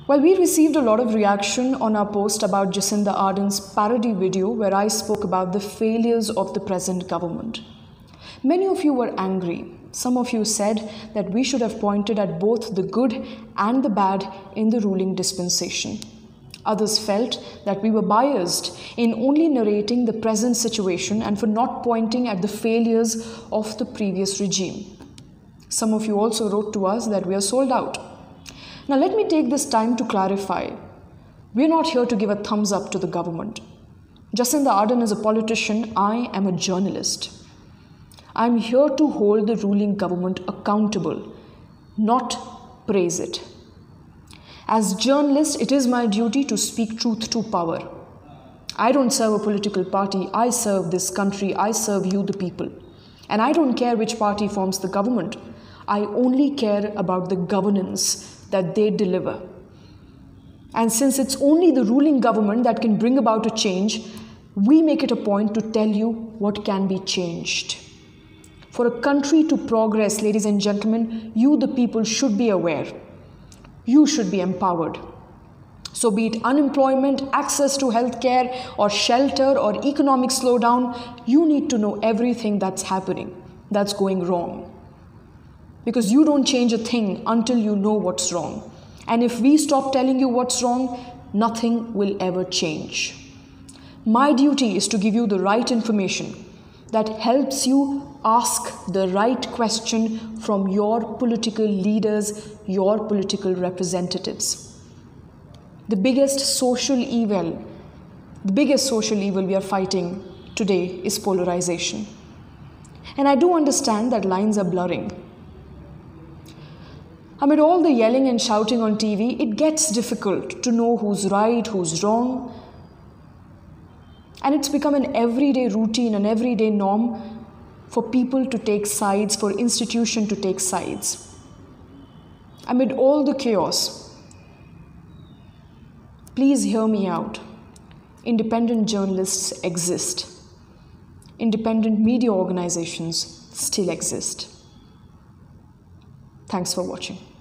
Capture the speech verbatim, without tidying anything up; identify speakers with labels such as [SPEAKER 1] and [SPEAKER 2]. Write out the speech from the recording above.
[SPEAKER 1] Well, we received a lot of reaction on our post about Jacinda Ardern's parody video where I spoke about the failures of the present government. Many of you were angry. Some of you said that we should have pointed at both the good and the bad in the ruling dispensation. Others felt that we were biased in only narrating the present situation and for not pointing at the failures of the previous regime. Some of you also wrote to us that we are sold out. Now let me take this time to clarify. We are not here to give a thumbs up to the government. Jacinda Ardern is a politician. I am a journalist. I am here to hold the ruling government accountable, not praise it. As journalist, it is my duty to speak truth to power. I don't serve a political party. I serve this country. I serve you, the people. And I don't care which party forms the government. I only care about the governance that they deliver. And since it's only the ruling government that can bring about a change, we make it a point to tell you what can be changed. For a country to progress, ladies and gentlemen, you, the people, should be aware. You should be empowered. So be it unemployment, access to healthcare, or shelter, or economic slowdown, you need to know everything that's happening, that's going wrong. Because you don't change a thing until you know what's wrong. And if we stop telling you what's wrong, nothing will ever change. My duty is to give you the right information that helps you ask the right question from your political leaders, your political representatives. The biggest social evil, the biggest social evil we are fighting today is polarization. And I do understand that lines are blurring. Amid all the yelling and shouting on T V, it gets difficult to know who's right, who's wrong. And it's become an everyday routine, an everyday norm for people to take sides, for institutions to take sides. Amid all the chaos, please hear me out. Independent journalists exist. Independent media organizations still exist. Thanks for watching.